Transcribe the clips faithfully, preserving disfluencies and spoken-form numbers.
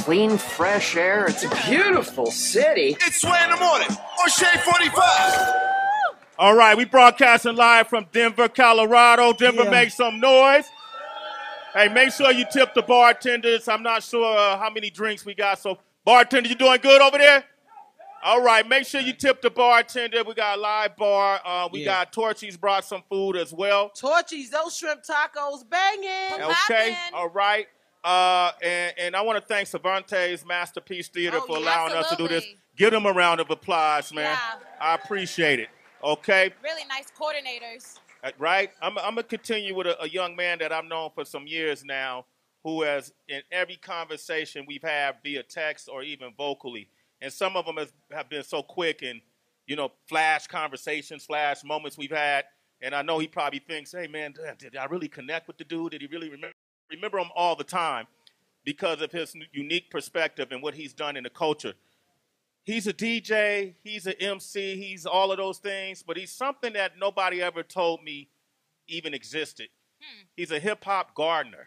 clean, fresh air. It's a beautiful city. It's Sway in the Morning on Shade forty-five. All right, we broadcasting live from Denver, Colorado. Denver, Yeah. make some noise. Hey, make sure you tip the bartenders. I'm not sure uh, how many drinks we got. So, bartender, you doing good over there? All right, make sure you tip the bartender. We got a live bar. Uh, we Yeah. got Torchy's brought some food as well. Torchy's, those shrimp tacos banging. Okay, all right. Uh, and, and I want to thank Cervantes Masterpiece Theater Oh, for yeah, allowing us to do this. absolutely. Give them a round of applause, man. Yeah. I appreciate it. Okay, Really nice coordinators. Uh, right? I'm, I'm going to continue with a, a young man that I've known for some years now who has, in every conversation we've had via text or even vocally, and some of them has, have been so quick and, you know, flash conversations, flash moments we've had. And I know he probably thinks, hey, man, did I really connect with the dude? Did he really remember? Remember him all the time because of his unique perspective and what he's done in the culture. He's a D J, he's an M C, he's all of those things, but he's something that nobody ever told me even existed. Hmm. He's a hip-hop gardener.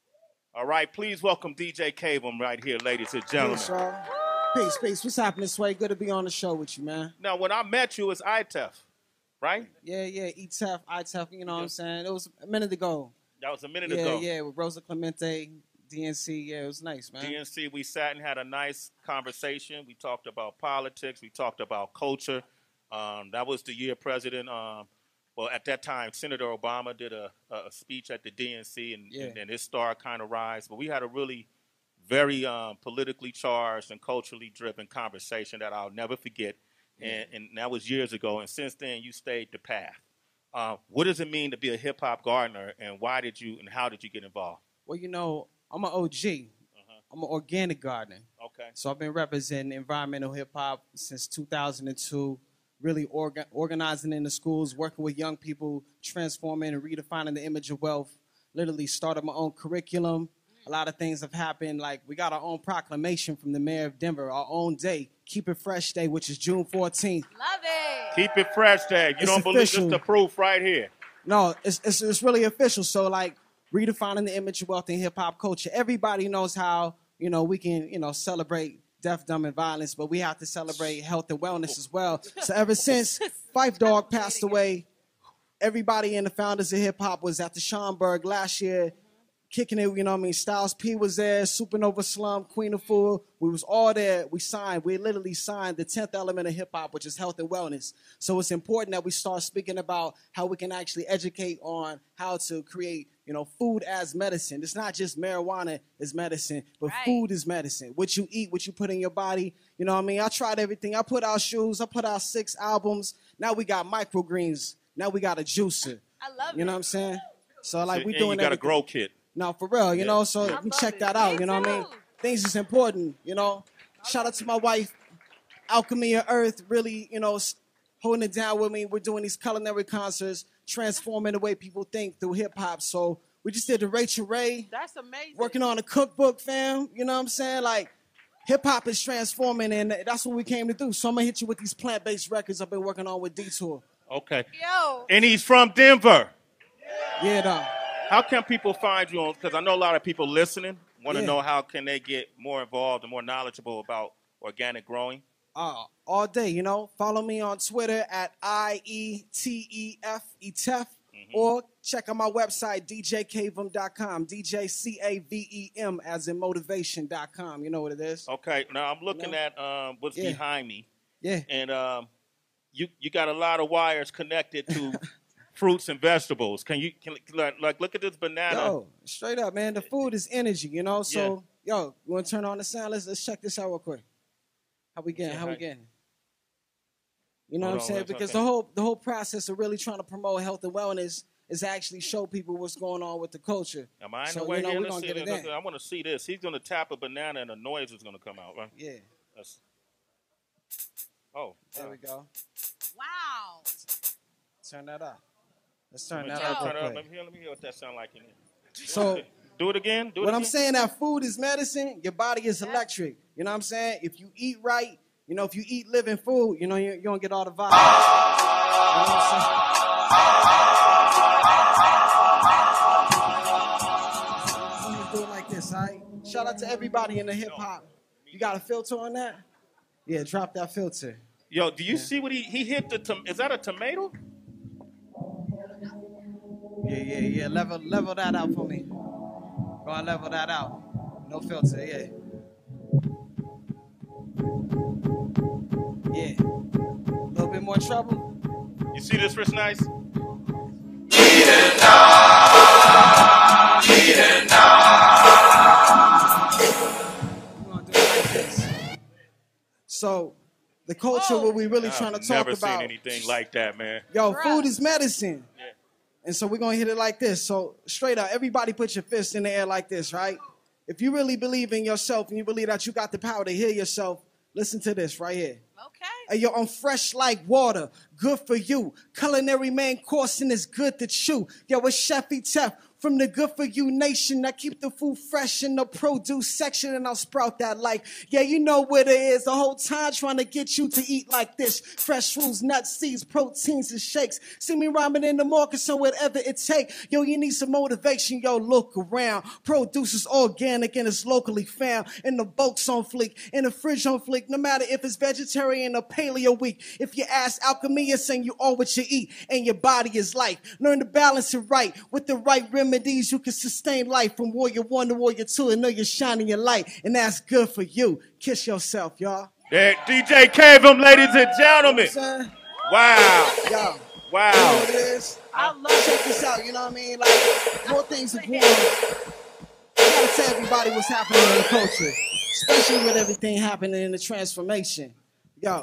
All right, please welcome D J Cavem right here, ladies and gentlemen. Peace, y'all. Peace, peace. What's happening, Sway? Good to be on the show with you, man. Now, when I met you, it was I T E F, right? Yeah, yeah, E T F, I T F, you know what I'm saying? It was a minute ago. That was a minute yeah, ago. Yeah, yeah, with Rosa Clemente, D N C. Yeah, it was nice, man. D N C, we sat and had a nice conversation. We talked about politics. We talked about culture. Um, that was the year President, um, well, at that time, Senator Obama did a, a speech at the D N C, and, Yeah. and, and his star kind of rise. But we had a really very um, politically charged and culturally driven conversation that I'll never forget. And, and that was years ago. And since then, you stayed the path. Uh, what does it mean to be a hip-hop gardener, and why did you and how did you get involved? Well, you know, I'm an O G. Uh-huh. I'm an organic gardener. Okay. So I've been representing environmental hip-hop since two thousand two, really orga- organizing in the schools, working with young people, transforming and redefining the image of wealth, literally started my own curriculum. A lot of things have happened. Like, we got our own proclamation from the mayor of Denver, our own day, Keep It Fresh Day, which is June fourteenth. Love it. Keep it fresh, Dave. You It's don't believe official. it's the proof right here. No, it's, it's it's really official. So, like, redefining the image of wealth in hip-hop culture. Everybody knows how, you know, we can, you know, celebrate death, dumb, and violence, but we have to celebrate health and wellness as well. So ever since Phife Dawg passed away, everybody in the founders of hip-hop was at the Schomburg last year, kicking it, you know what I mean? Styles P was there, Supernova Slum, Queen of Fool. We was all there. We signed. We literally signed the tenth element of hip-hop, which is health and wellness. So it's important that we start speaking about how we can actually educate on how to create, you know, food as medicine. It's not just marijuana is medicine, but Right. food is medicine. What you eat, what you put in your body. You know what I mean? I tried everything. I put out shoes. I put out six albums. Now we got microgreens. Now we got a juicer. I love You know it. what I'm saying? So, like, we and doing you got a everything. grow kit. No, for real, you Yeah. know, so I you love check it. that out, Me you know what I mean? too. Things is important, you know. Shout out to my wife, Alchemy of Earth, really, you know, s- holding it down with me. We're doing these culinary concerts, transforming the way people think through hip-hop. So we just did the Rachel Ray, That's amazing. working on a cookbook, fam, you know what I'm saying? Like, hip-hop is transforming, and that's what we came to do. So I'm going to hit you with these plant-based records I've been working on with Detour. Okay. Yo. And he's from Denver. Yeah, though. How can people find you on? Because I know a lot of people listening want to Yeah. know how can they get more involved and more knowledgeable about organic growing. Uh, all day, you know. Follow me on Twitter at I E T E F, E T E F, Mhm. or check out my website, d j cavem dot com, D J C A V E M as in motivation dot com. You know what it is? Okay. Now I'm looking No. at um, what's Yeah. behind me, Yeah. and um, you you got a lot of wires connected to fruits and vegetables. Can you can like, like look at this banana? Yo, straight up, man. The food is energy, you know? So, yo, you want to turn on the sound? Let's, let's check this out real quick. How we getting? Yeah, How we hi. getting? You know Hold what I'm on, saying? let's- Because okay. the whole the whole process of really trying to promote health and wellness is actually show people what's going on with the culture. Am I in So, the way you know, here? we're Let's gonna see. get it Look, in. I want to see this. He's going to tap a banana and a noise is going to come out, right? Yeah, That's, oh, there yeah. we go. Wow. Turn that up. Let's turn Let me that turn, up turn it real up. Let quick. me hear, let me hear what that sound like in here. So Do it again. Do it when again. I'm saying that food is medicine, your body is electric. You know what I'm saying? If you eat right, you know, if you eat living food, you know, you, you don't get all the vibes. You know what I'm saying? I'm gonna do it like this, all right? Shout out to everybody in the hip hop. You got a filter on that? Yeah, drop that filter. Yo, do you Yeah. see what he he hit the? Tom- is that a tomato? Yeah, yeah, yeah. Level, level that out for me. Go and level that out. No filter. Yeah. Yeah. A little bit more trouble. You see this, Rich Nice? We're gonna do it like this. So, the culture, what we really trying to I've talk never about. seen anything like that, man. Yo, Bruh. food is medicine. Yeah. And so we're going to hit it like this. So straight up, everybody put your fist in the air like this, right? If you really believe in yourself and you believe that you got the power to heal yourself, listen to this right here. Okay. Hey, yo, I'm fresh like water, good for you. Culinary main course and it's good to chew. Yo, it's Chefy Tef from the Good For You Nation. I keep the food fresh in the produce section and I'll sprout that like, yeah, you know what it is. The whole time trying to get you to eat like this. Fresh fruits, nuts, seeds, proteins, and shakes. See me rhyming in the market, so whatever it take. Yo, you need some motivation, yo, look around. Produce is organic and it's locally found. And the bulk's on fleek, and the fridge on fleek. No matter if it's vegetarian or paleo week. If you ask alchemy, it's saying you are what you eat. And your body is life. Learn to balance it right with the right remedies. You can sustain life from warrior one to warrior two and know you're shining your light. And that's good for you. Kiss yourself, y'all. There, D J Cavem, ladies and gentlemen. You know what I'm saying? Wow. Yo, you know Wow. what it is? I love Check this out, you know what I mean? Like, more things of war. I gotta tell everybody what's happening in the culture, especially with everything happening in the transformation. Yo,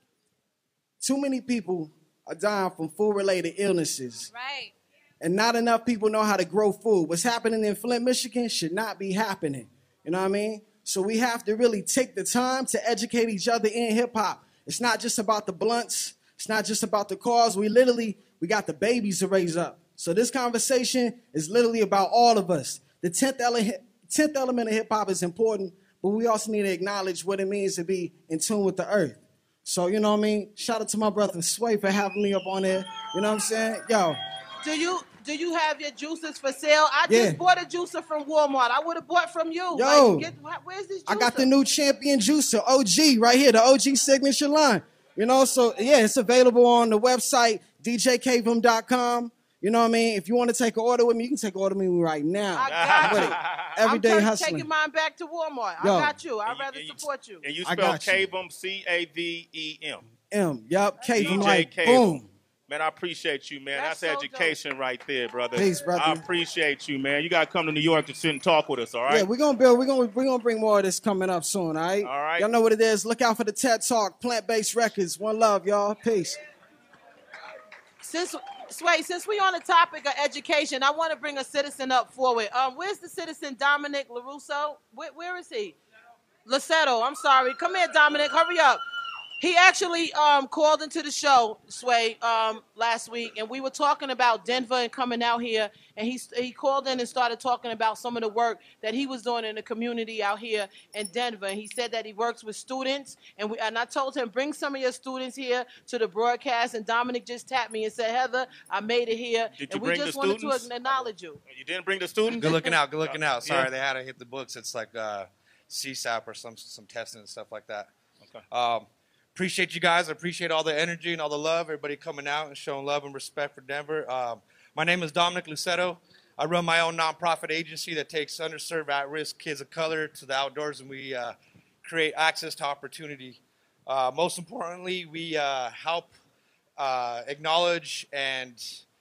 too many people are dying from food-related illnesses, Right. and not enough people know how to grow food. What's happening in Flint, Michigan should not be happening. You know what I mean? So we have to really take the time to educate each other in hip-hop. It's not just about the blunts. It's not just about the cars. We literally, we got the babies to raise up. So this conversation is literally about all of us. The tenth, ele- tenth element of hip-hop is important, but we also need to acknowledge what it means to be in tune with the earth. So, you know what I mean? Shout out to my brother Sway for having me up on there. You know what I'm saying? Yo. Do you do you have your juices for sale? I Yeah. just bought a juicer from Walmart. I would have bought from you. Yo. Like, get, where's this juicer? I got the new champion juicer, O G, right here, the O G signature line. You know, so yeah, it's available on the website, d j cavem dot com. You know what I mean? If you want to take an order with me, you can take an order with me right now. I got With you. it. Everyday I'm t- hustling. taking mine back to Walmart. Yo. I got you. I'd And you- rather and you- support you. And you I spell got you. Cavem, C A V E M. M, yup, D Cavem, J like, Cavem. boom. Man, I appreciate you, man. That's That's, so education right there, brother. Peace, brother. I appreciate you, man. You got to come to New York to sit and talk with us, all right? Yeah, we're gonna build. We're gonna we're gonna bring more of this coming up soon. All right. All right. Y'all know what it is. Look out for the TED Talk, plant-based records. One love, y'all. Peace. Since Sway, since we on the topic of education, I want to bring a citizen up forward. Um, where's the citizen Dominic LaRusso? Where, where is he? Lasetto, I'm sorry. Come here, Dominic. Hurry up. He actually um, called into the show, Sway, um, last week, and we were talking about Denver and coming out here, and he he called in and started talking about some of the work that he was doing in the community out here in Denver. And he said that he works with students, and we and I told him, bring some of your students here to the broadcast, and Dominic just tapped me and said, Heather, I made it here, Did and you we bring just the wanted students? to acknowledge you. You didn't bring the students? Good looking out, good looking out. Sorry, Yeah. they had to hit the books. It's like uh, C SAP or some some testing and stuff like that. Okay. Um, appreciate you guys. I appreciate all the energy and all the love. Everybody coming out and showing love and respect for Denver. Um, my name is Dominic Lusetto. I run my own nonprofit agency that takes underserved, at-risk kids of color to the outdoors, and we uh, create access to opportunity. Uh, most importantly, we uh, help uh, acknowledge and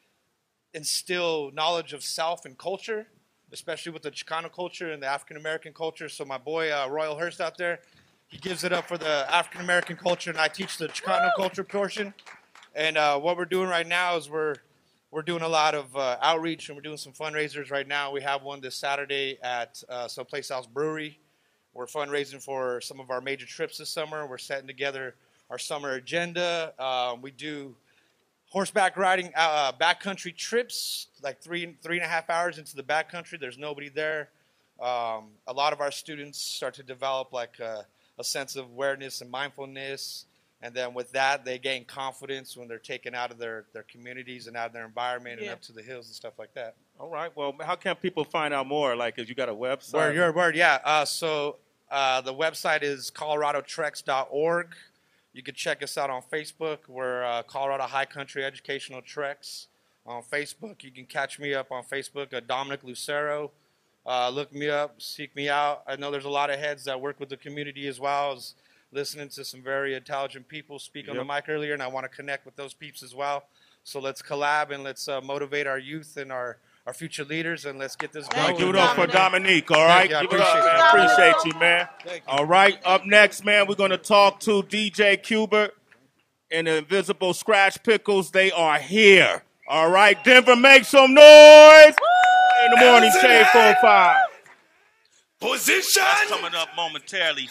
instill knowledge of self and culture, especially with the Chicano culture and the African-American culture. So my boy uh, Royal Hurst out there, he gives it up for the African-American culture, and I teach the Chicano culture portion. And uh, what we're doing right now is we're we're doing a lot of uh, outreach, and we're doing some fundraisers right now. We have one this Saturday at uh, Someplace Else Brewery. We're fundraising for some of our major trips this summer. We're setting together our summer agenda. Um, we do horseback riding, uh, backcountry trips, like three three and a half hours into the backcountry. There's nobody there. Um, a lot of our students start to develop like a, a sense of awareness and mindfulness, and then with that, they gain confidence when they're taken out of their, their communities and out of their environment Yeah. and up to the hills and stuff like that. All right. Well, how can people find out more? Like, if you got a website? Word, your word, yeah. Uh, so uh, the website is colorado treks dot org. You can check us out on Facebook. We're uh, Colorado High Country Educational Treks on Facebook. You can catch me up on Facebook at Dominic Lucero. Uh, look me up, seek me out. I know there's a lot of heads that work with the community as well. I was listening to some very intelligent people speak on Yep. the mic earlier, and I want to connect with those peeps as well. So let's collab and let's uh, motivate our youth and our, our future leaders, and let's get this Thank going. you, Give it up for Dominique, all right? Thank you, I Give it up, appreciate man. it. Appreciate you, man. Thank you. All right, up next, man, we're going to talk to D J Cubert and the Invisible Scratch Pickles. They are here. All right, Denver, make some noise. In the morning, Shade four five. Position. That's coming up momentarily.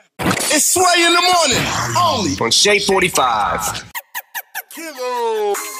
It's Sway in the morning. Only On Shade forty-five. Kilo.